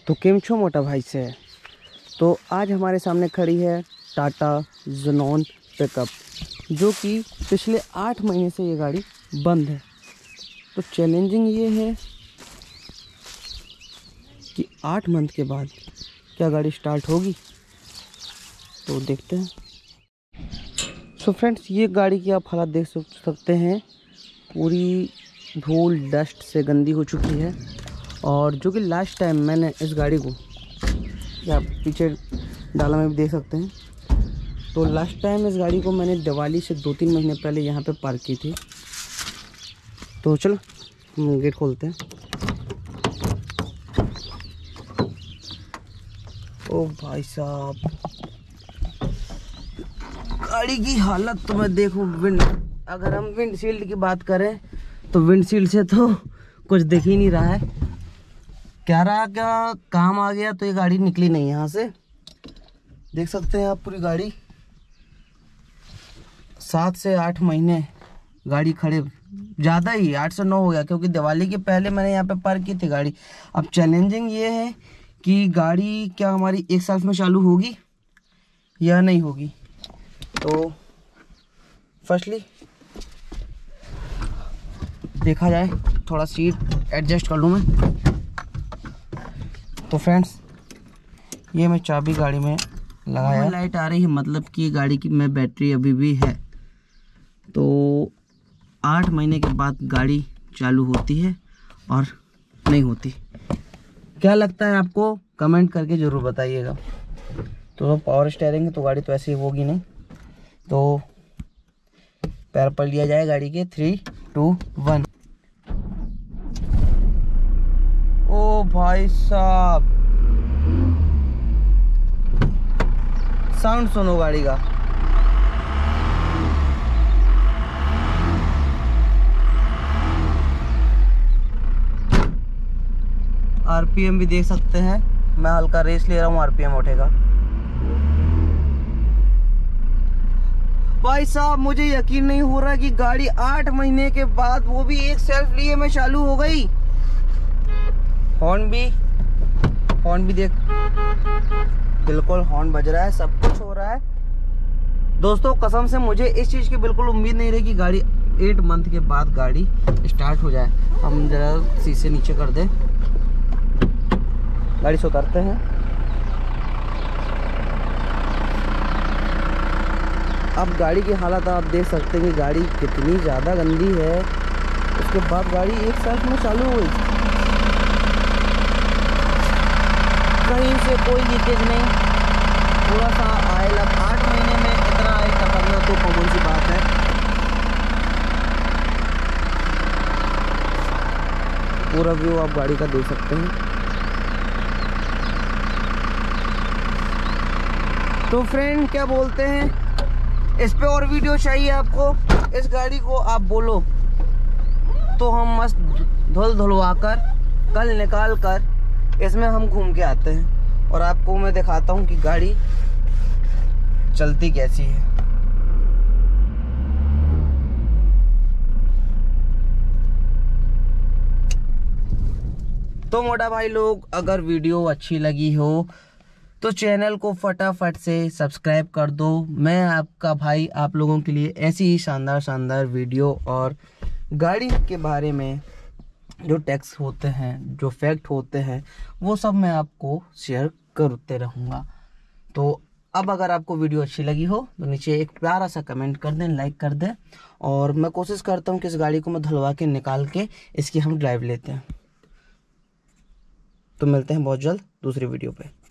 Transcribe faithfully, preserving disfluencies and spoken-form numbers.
तो केम छो मोटा भाई से। तो आज हमारे सामने खड़ी है टाटा ज़ेनॉन पिकअप, जो कि पिछले आठ महीने से ये गाड़ी बंद है। तो चैलेंजिंग ये है कि आठ मंथ के बाद क्या गाड़ी स्टार्ट होगी, तो देखते हैं। सो so फ्रेंड्स, ये गाड़ी की आप हालत देख सकते हैं, पूरी धूल डस्ट से गंदी हो चुकी है। और जो कि लास्ट टाइम मैंने इस गाड़ी को, या पीछे डाला में भी देख सकते हैं, तो लास्ट टाइम इस गाड़ी को मैंने दिवाली से दो तीन महीने पहले यहाँ पे पार्क की थी। तो चलो हम गेट खोलते हैं। ओ भाई साहब, गाड़ी की हालत तो मैं देखूं। विंड अगर हम विंडशील्ड की बात करें तो विंडशील्ड से तो कुछ दिख ही नहीं रहा है। क्या रहा क्या काम आ गया तो ये गाड़ी निकली नहीं यहाँ से। देख सकते हैं आप, पूरी गाड़ी सात से आठ महीने गाड़ी खड़े, ज़्यादा ही आठ से नौ हो गया, क्योंकि दिवाली के पहले मैंने यहाँ पे पार्क की थी गाड़ी। अब चैलेंजिंग ये है कि गाड़ी क्या हमारी एक साल में चालू होगी या नहीं होगी। तो फर्स्टली देखा जाए, थोड़ा सीट एडजस्ट कर लूँ मैं। तो फ्रेंड्स, ये मैं चाबी गाड़ी में लगाया, लाइट आ रही है, मतलब कि गाड़ी की में बैटरी अभी भी है। तो आठ महीने के बाद गाड़ी चालू होती है और नहीं होती। क्या लगता है आपको, कमेंट करके ज़रूर बताइएगा। तो पावर स्टीयरिंग है तो गाड़ी तो ऐसे ही होगी नहीं। तो पैर पर लिया जाए गाड़ी के, थ्री टू वन। ओ भाई साहब, साउंड सुनो गाड़ी का। आरपीएम भी देख सकते हैं, मैं हल्का रेस ले रहा हूँ, आरपीएम उठेगा। भाई साहब, मुझे यकीन नहीं हो रहा कि गाड़ी आठ महीने के बाद, वो भी एक सेल्फ लिए में चालू हो गई। हॉर्न भी हॉर्न भी देख, बिल्कुल हॉर्न बज रहा है, सब कुछ हो रहा है। दोस्तों कसम से मुझे इस चीज़ की बिल्कुल उम्मीद नहीं रही कि गाड़ी एट मंथ के बाद गाड़ी स्टार्ट हो जाए। हम जरा शीशे नीचे कर दें, गाड़ी से उतारते हैं। अब गाड़ी की हालत आप देख सकते हैं कि गाड़ी कितनी ज़्यादा गंदी है। उसके बाद गाड़ी एक साल में चालू हुई, कहीं से कोई लीकेज नहीं, थोड़ा सा आयल। अब आठ महीने में इतना आयल टपकना तो कॉमन सी बात है। पूरा व्यू आप गाड़ी का देख सकते हैं। तो फ्रेंड, क्या बोलते हैं, इस पे और वीडियो चाहिए आपको? इस गाड़ी को आप बोलो तो हम मस्त धुल धुलवा कर कल निकाल कर इसमें हम घूम के आते हैं, और आपको मैं दिखाता हूँ कि गाड़ी चलती कैसी है। तो मोटा भाई लोग, अगर वीडियो अच्छी लगी हो तो चैनल को फटाफट से सब्सक्राइब कर दो। मैं आपका भाई आप लोगों के लिए ऐसी ही शानदार शानदार वीडियो और गाड़ी के बारे में जो टैक्स होते हैं, जो फैक्ट होते हैं, वो सब मैं आपको शेयर करते रहूँगा। तो अब अगर आपको वीडियो अच्छी लगी हो तो नीचे एक प्यारा सा कमेंट कर दें, लाइक कर दें। और मैं कोशिश करता हूँ कि इस गाड़ी को मैं धुलवा के निकाल के इसकी हम ड्राइव लेते हैं। तो मिलते हैं बहुत जल्द दूसरी वीडियो पे।